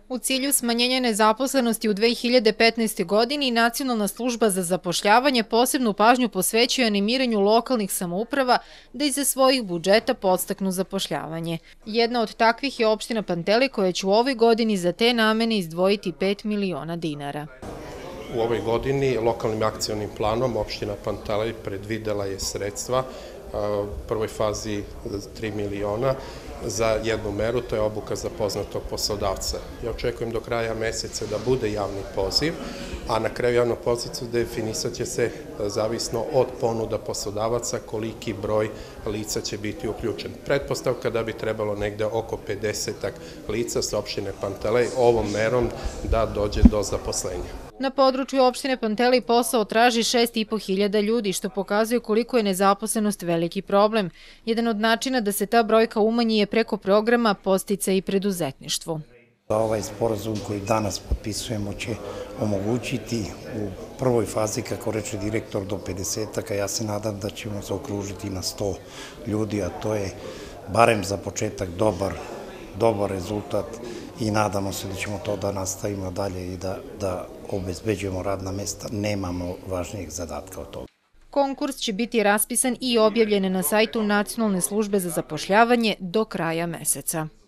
U cilju smanjenja nezaposlenosti u 2015. godini, Nacionalna služba za zapošljavanje posebnu pažnju posvećuje animiranju lokalnih samouprava da iza svojih budžeta podstaknu zapošljavanje. Jedna od takvih je opština Pantelej koja će u ovoj godini za te namene izdvojiti 5 miliona dinara. U ovoj godini lokalnim akcionim planom opština Pantelej predvidela je sredstva u prvoj fazi 3 miliona za jednu meru, to je obuka za poznatog poslodavca. Ja očekujem do kraja meseca da bude javni poziv, a na kraju javnog poziva definisat će se zavisno od ponuda poslodavaca koliki broj lica će biti uključen. Pretpostavka da bi trebalo negde oko 50 lica sa opštine Pantelej ovom merom da dođe do zaposlenja. Na području opštine Pantelej posao traži 6.500 ljudi, što pokazuje koliko je nezaposlenost veliki problem. Jedan od načina da se ta brojka umanji je preko programa Podsticaj i preduzetništvo. Ovaj sporazum koji danas potpisujemo će omogućiti u prvoj fazi, kako reče direktor, do 50-aka. Ja se nadam da ćemo zaokružiti na 100 ljudi, a to je barem za početak dobar rezultat i nadamo se da ćemo to da nastavimo dalje i da obezbeđujemo radna mesta. Nemamo važnijeg zadatka od toga. Konkurs će biti raspisan i objavljen na sajtu Nacionalne službe za zapošljavanje do kraja meseca.